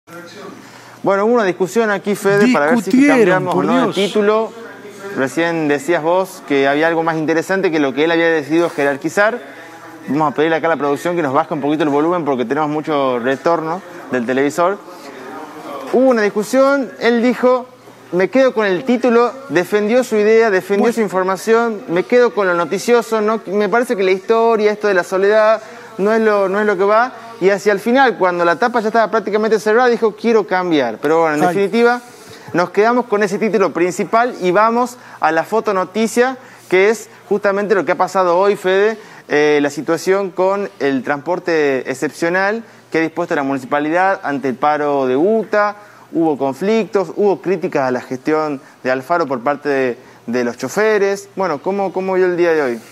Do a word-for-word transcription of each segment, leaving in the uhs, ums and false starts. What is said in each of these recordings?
Bueno, hubo una discusión aquí, Fede, para ver si cambiamos o no el título. Recién decías vos que había algo más interesante que lo que él había decidido jerarquizar. Vamos a pedirle acá a la producción que nos baje un poquito el volumen porque tenemos mucho retorno del televisor. Hubo una discusión, él dijo, me quedo con el título, defendió su idea, defendió bueno. su información, me quedo con lo noticioso, no, me parece que la historia, esto de la soledad, no es lo, no es lo que va. Y hacia el final, cuando la tapa ya estaba prácticamente cerrada, dijo, quiero cambiar. Pero bueno, en Ay. definitiva, nos quedamos con ese título principal y vamos a la fotonoticia, que es justamente lo que ha pasado hoy, Fede, eh, la situación con el transporte excepcional que ha dispuesto la municipalidad ante el paro de U T A. Hubo conflictos, hubo críticas a la gestión de Alfaro por parte de, de los choferes. Bueno, ¿cómo, cómo vio el día de hoy?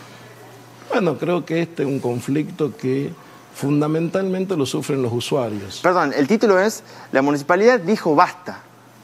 Bueno, creo que este es un conflicto que fundamentalmente lo sufren los usuarios. Perdón, el título es, la municipalidad dijo basta.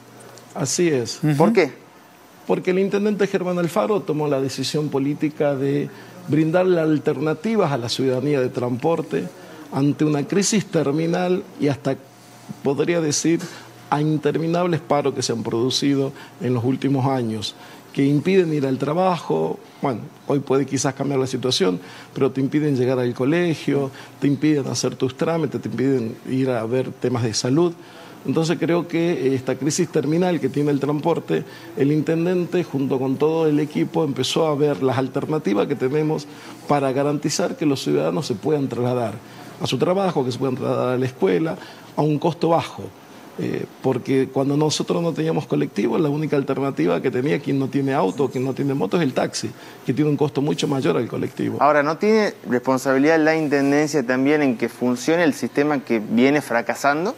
Así es. Uh-huh. ¿Por qué? Porque el intendente Germán Alfaro tomó la decisión política de brindarle alternativas a la ciudadanía de transporte ante una crisis terminal y hasta, podría decir, a interminables paros que se han producido en los últimos años, que impiden ir al trabajo. Bueno, hoy puede quizás cambiar la situación, pero te impiden llegar al colegio, te impiden hacer tus trámites, te impiden ir a ver temas de salud. Entonces creo que esta crisis terminal que tiene el transporte, el intendente junto con todo el equipo empezó a ver las alternativas que tenemos para garantizar que los ciudadanos se puedan trasladar a su trabajo, que se puedan trasladar a la escuela, a un costo bajo. Eh, porque cuando nosotros no teníamos colectivo, la única alternativa que tenía quien no tiene auto, quien no tiene moto, es el taxi, que tiene un costo mucho mayor al colectivo. Ahora, ¿no tiene responsabilidad la intendencia también en que funcione el sistema que viene fracasando?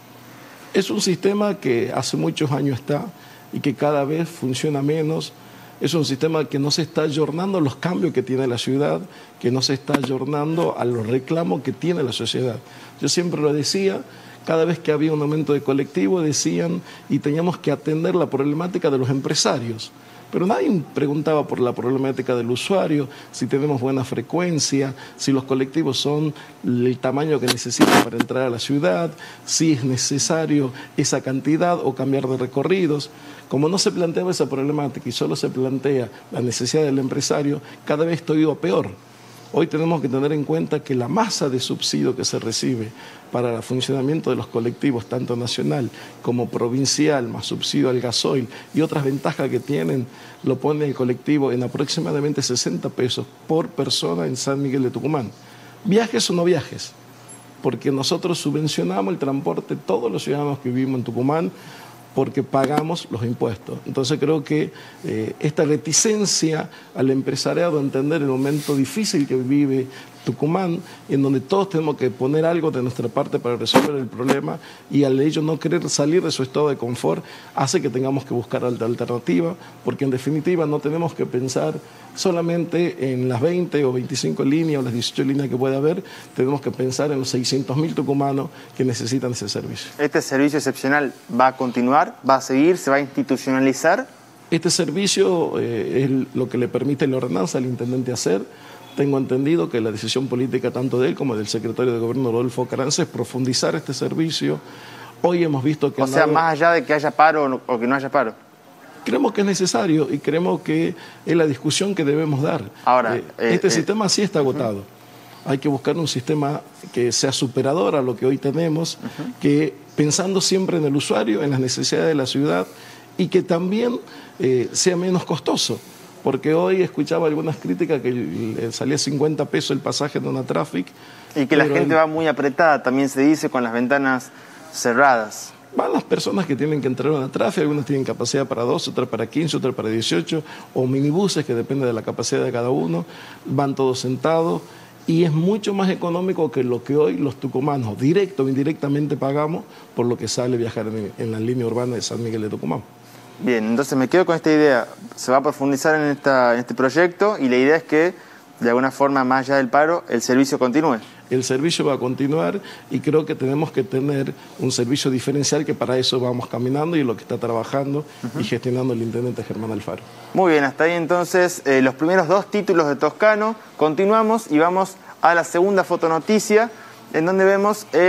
Es un sistema que hace muchos años está y que cada vez funciona menos. Es un sistema que no se está ayornando a los cambios que tiene la ciudad, que no se está ayornando a los reclamos que tiene la sociedad. Yo siempre lo decía, cada vez que había un aumento de colectivo decían y teníamos que atender la problemática de los empresarios. Pero nadie preguntaba por la problemática del usuario, si tenemos buena frecuencia, si los colectivos son el tamaño que necesitan para entrar a la ciudad, si es necesario esa cantidad o cambiar de recorridos. Como no se planteaba esa problemática y solo se plantea la necesidad del empresario, cada vez esto ha ido a peor. Hoy tenemos que tener en cuenta que la masa de subsidio que se recibe para el funcionamiento de los colectivos, tanto nacional como provincial, más subsidio al gasoil y otras ventajas que tienen, lo pone el colectivo en aproximadamente sesenta pesos por persona en San Miguel de Tucumán. ¿Viajes o no viajes? Porque nosotros subvencionamos el transporte, todos los ciudadanos que vivimos en Tucumán, porque pagamos los impuestos. Entonces creo que eh, esta reticencia al empresariado a entender el momento difícil que vive Tucumán, en donde todos tenemos que poner algo de nuestra parte para resolver el problema, y al ellos no querer salir de su estado de confort, hace que tengamos que buscar otra alternativa, porque en definitiva no tenemos que pensar solamente en las veinte o veinticinco líneas o las dieciocho líneas que puede haber, tenemos que pensar en los seiscientos mil tucumanos que necesitan ese servicio. ¿Este servicio excepcional va a continuar, va a seguir, se va a institucionalizar? Este servicio eh, es lo que le permite la ordenanza al intendente hacer. Tengo entendido que la decisión política tanto de él como del secretario de Gobierno, Rodolfo Carranza, es profundizar este servicio. Hoy hemos visto que... O sea, más allá de que haya paro o que no haya paro. Creemos que es necesario y creemos que es la discusión que debemos dar. Ahora, eh, este eh, sistema sí está agotado. Uh-huh. Hay que buscar un sistema que sea superador a lo que hoy tenemos, uh-huh. que pensando siempre en el usuario, en las necesidades de la ciudad y que también eh, sea menos costoso. Porque hoy escuchaba algunas críticas que salía cincuenta pesos el pasaje de una Traffic. Y que la gente el... va muy apretada, también se dice, con las ventanas cerradas. Van las personas que tienen que entrar a una Traffic, algunas tienen capacidad para dos, otras para quince, otras para dieciocho, o minibuses que depende de la capacidad de cada uno, van todos sentados. Y es mucho más económico que lo que hoy los tucumanos, directo o indirectamente, pagamos por lo que sale viajar en, en la línea urbana de San Miguel de Tucumán. Bien, entonces me quedo con esta idea. Se va a profundizar en, esta, en este proyecto y la idea es que, de alguna forma, más allá del paro, el servicio continúe. El servicio va a continuar y creo que tenemos que tener un servicio diferencial, que para eso vamos caminando y lo que está trabajando uh-huh. y gestionando el intendente Germán Alfaro. Muy bien, hasta ahí entonces eh, los primeros dos títulos de Toscano. Continuamos y vamos a la segunda fotonoticia, en donde vemos el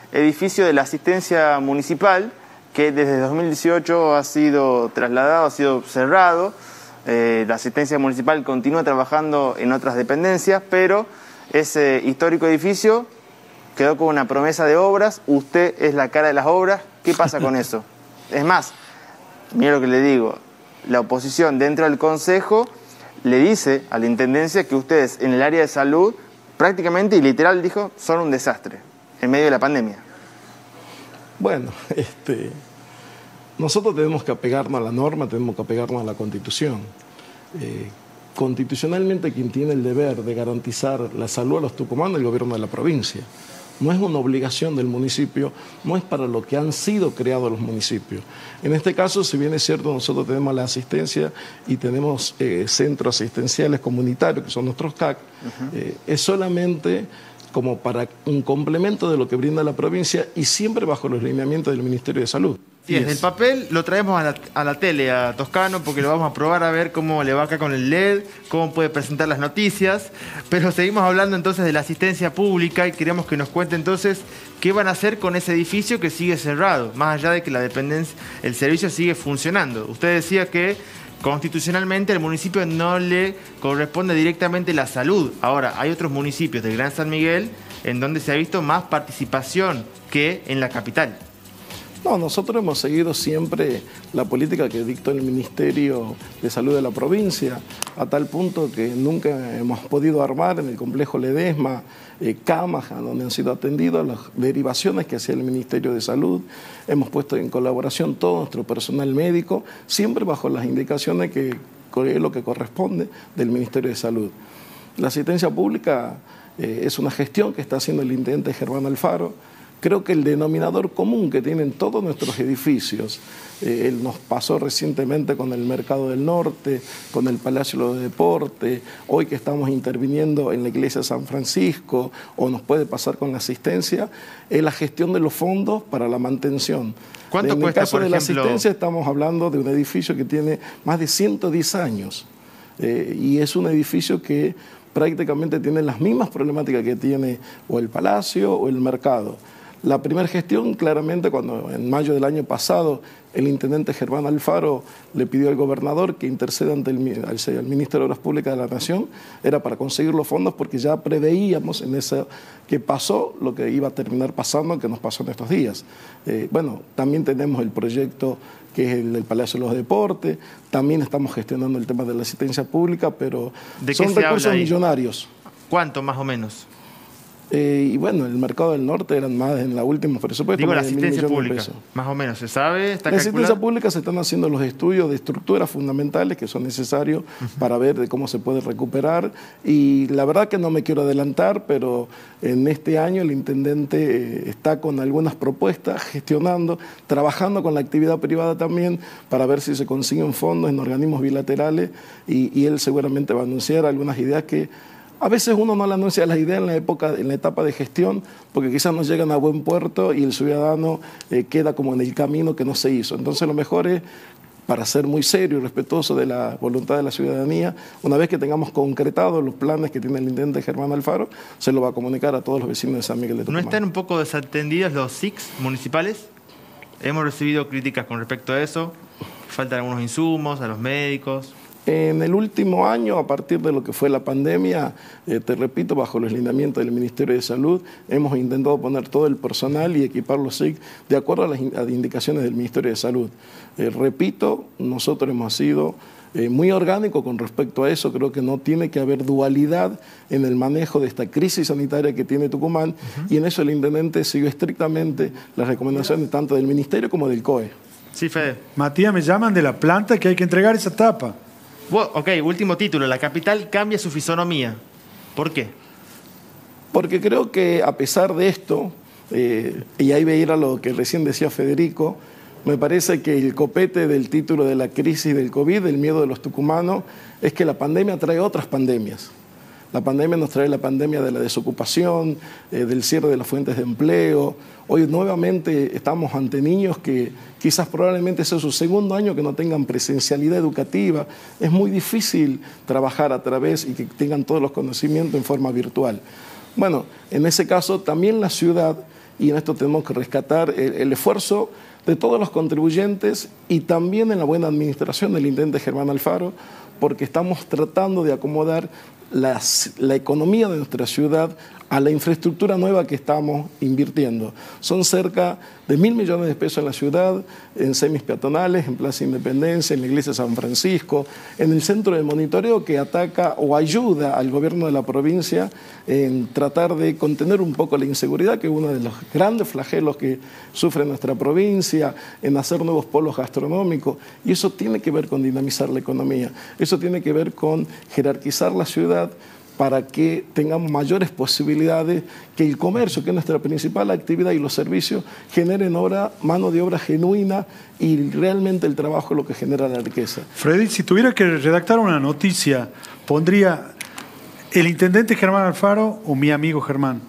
edificio de la asistencia municipal, que desde dos mil dieciocho ha sido trasladado, ha sido cerrado. Eh, la asistencia municipal continúa trabajando en otras dependencias, pero ese histórico edificio quedó con una promesa de obras. Usted es la cara de las obras. ¿Qué pasa con eso? Es más, mira lo que le digo, la oposición dentro del Consejo le dice a la Intendencia que ustedes en el área de salud prácticamente y literal dijo son un desastre en medio de la pandemia. Bueno, este, nosotros tenemos que apegarnos a la norma, tenemos que apegarnos a la Constitución. Eh, constitucionalmente quien tiene el deber de garantizar la salud a los tucumanos es el gobierno de la provincia. No es una obligación del municipio, no es para lo que han sido creados los municipios. En este caso, si bien es cierto, nosotros tenemos la asistencia y tenemos eh, centros asistenciales comunitarios, que son nuestros C A C, uh-huh. eh, es solamente como para un complemento de lo que brinda la provincia y siempre bajo los lineamientos del Ministerio de Salud. Sí, es. El papel lo traemos a la, a la tele, a Toscano, porque lo vamos a probar a ver cómo le va acá con el L E D, cómo puede presentar las noticias, pero seguimos hablando entonces de la asistencia pública y queremos que nos cuente entonces qué van a hacer con ese edificio que sigue cerrado, más allá de que la dependencia, el servicio sigue funcionando. Usted decía que constitucionalmente al municipio no le corresponde directamente la salud. Ahora, hay otros municipios del Gran San Miguel en donde se ha visto más participación que en la capital. No, nosotros hemos seguido siempre la política que dictó el Ministerio de Salud de la provincia, a tal punto que nunca hemos podido armar en el complejo Ledesma eh, camas a donde han sido atendidas las derivaciones que hacía el Ministerio de Salud. Hemos puesto en colaboración todo nuestro personal médico, siempre bajo las indicaciones que es lo que corresponde del Ministerio de Salud. La asistencia pública eh, es una gestión que está haciendo el intendente Germán Alfaro. Creo que el denominador común que tienen todos nuestros edificios, eh, él nos pasó recientemente con el Mercado del Norte, con el Palacio de los Deportes, hoy que estamos interviniendo en la Iglesia de San Francisco, o nos puede pasar con la asistencia, es la gestión de los fondos para la mantención. ¿Cuánto en cuesta, el caso por de la ejemplo... asistencia estamos hablando de un edificio que tiene más de ciento diez años eh, y es un edificio que prácticamente tiene las mismas problemáticas que tiene o el Palacio o el Mercado. La primera gestión, claramente, cuando en mayo del año pasado el intendente Germán Alfaro le pidió al gobernador que interceda ante el, al Ministerio de Obras Públicas de la Nación, era para conseguir los fondos porque ya preveíamos en eso que pasó lo que iba a terminar pasando, que nos pasó en estos días. Eh, bueno, también tenemos el proyecto que es el del Palacio de los Deportes, también estamos gestionando el tema de la asistencia pública, pero ¿de son qué se recursos habla ahí? Millonarios. ¿Cuánto más o menos? Eh, y bueno, el Mercado del Norte eran más en la última presupuesto. Digo, la asistencia pública, más o menos, ¿se sabe? ¿Está la calculado? asistencia pública se están haciendo los estudios de estructuras fundamentales que son necesarios uh-huh. para ver de cómo se puede recuperar. Y la verdad que no me quiero adelantar, pero en este año el intendente eh, está con algunas propuestas, gestionando, trabajando con la actividad privada también para ver si se consiguen fondos en organismos bilaterales y, y él seguramente va a anunciar algunas ideas que a veces uno no le anuncia las ideas en la época, en la etapa de gestión, porque quizás no llegan a buen puerto y el ciudadano eh, queda como en el camino que no se hizo. Entonces lo mejor es, para ser muy serio y respetuoso de la voluntad de la ciudadanía, una vez que tengamos concretados los planes que tiene el intendente Germán Alfaro, se lo va a comunicar a todos los vecinos de San Miguel de Tucumán. ¿No están un poco desatendidos los S I Cs municipales? Hemos recibido críticas con respecto a eso. Faltan algunos insumos a los médicos. En el último año, a partir de lo que fue la pandemia, eh, te repito, bajo los lineamientos del Ministerio de Salud, hemos intentado poner todo el personal y equipar los S I C de acuerdo a las, a las indicaciones del Ministerio de Salud. Eh, repito, nosotros hemos sido eh, muy orgánicos con respecto a eso. Creo que no tiene que haber dualidad en el manejo de esta crisis sanitaria que tiene Tucumán uh-huh. y en eso el intendente siguió estrictamente las recomendaciones tanto del Ministerio como del C O E. Sí, Fede. Matías, me llaman de la planta que hay que entregar esa tapa. Ok, último título. La capital cambia su fisonomía. ¿Por qué? Porque creo que a pesar de esto, eh, y ahí veía lo que recién decía Federico, me parece que el copete del título de la crisis del COVID, el miedo de los tucumanos, es que la pandemia trae otras pandemias. La pandemia nos trae la pandemia de la desocupación, eh, del cierre de las fuentes de empleo. Hoy nuevamente estamos ante niños que quizás probablemente sea su segundo año que no tengan presencialidad educativa. Es muy difícil trabajar a través y que tengan todos los conocimientos en forma virtual. Bueno, en ese caso también la ciudad y en esto tenemos que rescatar el, el esfuerzo de todos los contribuyentes y también en la buena administración del intendente Germán Alfaro, porque estamos tratando de acomodar las, la economía de nuestra ciudad a la infraestructura nueva que estamos invirtiendo. Son cerca de mil millones de pesos en la ciudad, en semis peatonales, en Plaza Independencia, en la iglesia de San Francisco, en el centro de monitoreo que ataca o ayuda al gobierno de la provincia en tratar de contener un poco la inseguridad, que es uno de los grandes flagelos que sufre nuestra provincia, en hacer nuevos polos gastronómicos, y eso tiene que ver con dinamizar la economía, eso tiene que ver con jerarquizar la ciudad, para que tengamos mayores posibilidades, que el comercio, que es nuestra principal actividad, y los servicios generen obra, mano de obra genuina, y realmente el trabajo es lo que genera la riqueza. Freddy, si tuviera que redactar una noticia, ¿pondría el intendente Germán Alfaro o mi amigo Germán?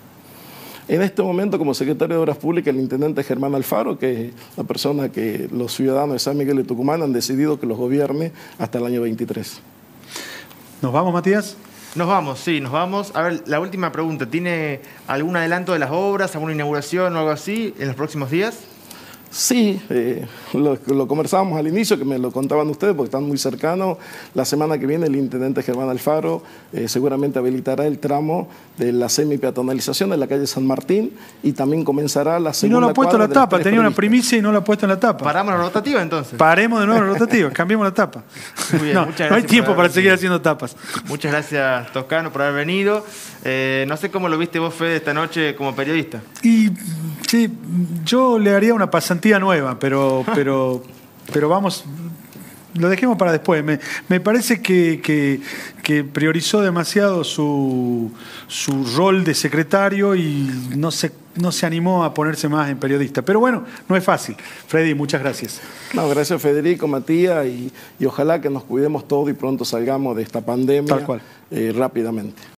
En este momento, como secretario de Obras Públicas, el intendente Germán Alfaro, que es la persona que los ciudadanos de San Miguel de Tucumán han decidido que los gobierne hasta el año veintitrés. ¿Nos vamos, Matías? Nos vamos, sí, nos vamos. A ver, la última pregunta. ¿Tiene algún adelanto de las obras, alguna inauguración o algo así en los próximos días? Sí, eh, lo, lo conversábamos al inicio, que me lo contaban ustedes porque están muy cercanos. La semana que viene el intendente Germán Alfaro eh, seguramente habilitará el tramo de la semi-peatonalización de la calle San Martín y también comenzará la segunda. Y no lo ha puesto en la tapa, tenía previstas. una primicia y no lo ha puesto en la tapa. ¿Paramos la rotativa entonces? Paremos de nuevo la rotativa, cambiemos la tapa. Muy bien, no, muchas no hay gracias tiempo por para haber seguir venido. haciendo tapas. Muchas gracias, Toscano, por haber venido. Eh, no sé cómo lo viste vos, Fede, esta noche como periodista. Y sí, yo le haría una pasantía nueva, pero, pero, pero vamos, lo dejemos para después. Me, me parece que, que, que priorizó demasiado su, su rol de secretario y no se, no se animó a ponerse más en periodista. Pero bueno, no es fácil. Freddy, muchas gracias. No, gracias Federico, Matías, y, y ojalá que nos cuidemos todos y pronto salgamos de esta pandemia Tal cual. eh, rápidamente.